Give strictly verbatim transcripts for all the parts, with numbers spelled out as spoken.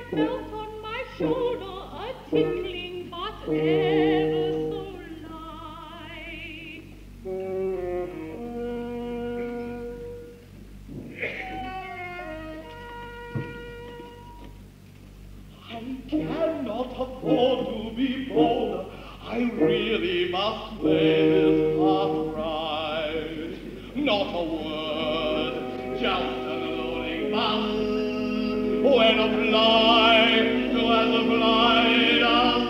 felt on my shoulder a tickling but ever so light. I cannot afford to be bold. I really must play this part right. Not a word, just an loading bus. When a fly to as a fly does.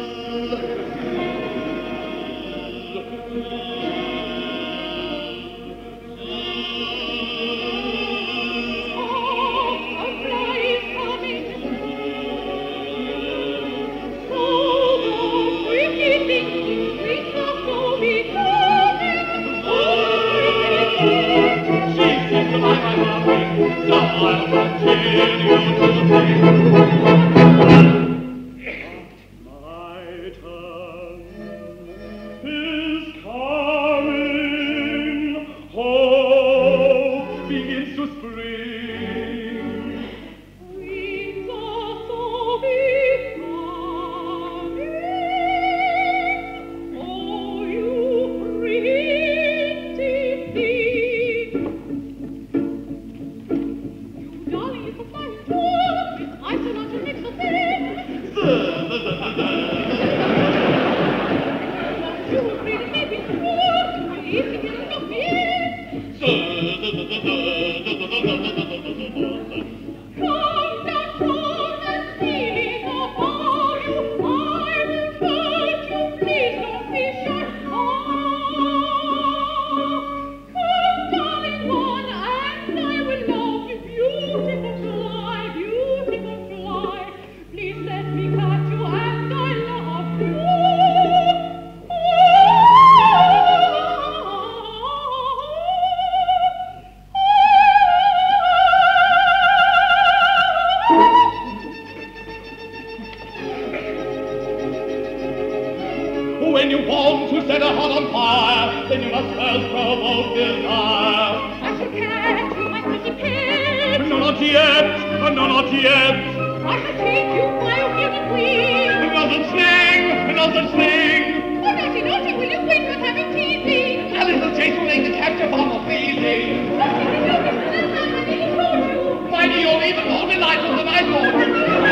When you want to set a heart on fire, then you must first provoke desire. I shall catch you, my pretty pet. No, not yet, no, not yet. I shall take you by your gilded wings. No such thing, no such thing. Oh, naughty, naughty, will you quit with having teasing? A little chase will make the capture far more pleasing. Naughty, naughty, naughty, I nearly told you. Mind you, you're even more delightful than I thought. Oh,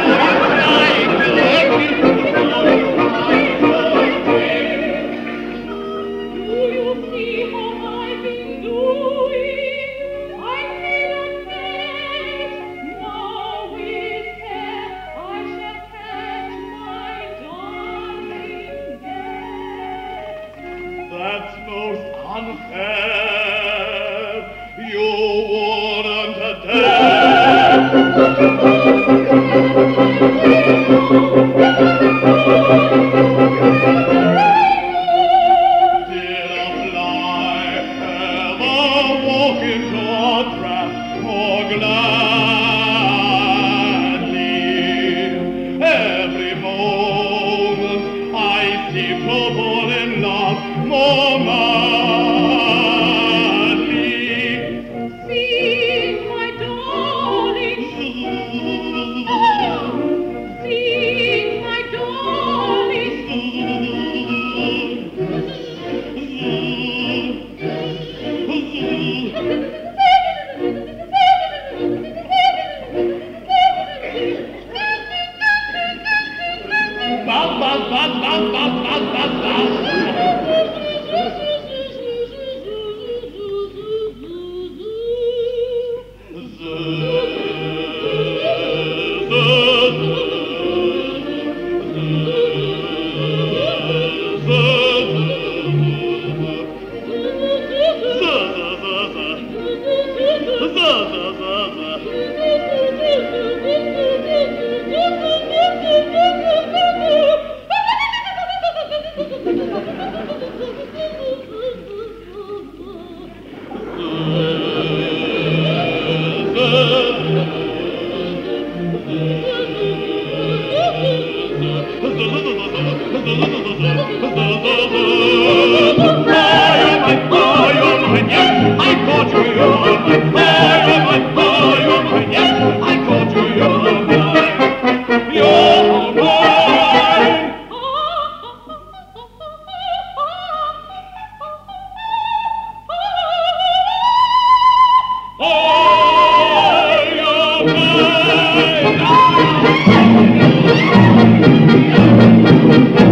you like it. That's most unfair. You wouldn't dare. Did a fly ever walk into a trap more gladly? Every moment I seem to fall in love more madly. Sing, my darling. Sing, my darling. Buzz, buzz, buzz, buzz, buzz, buzz, buzz, buzz. okay.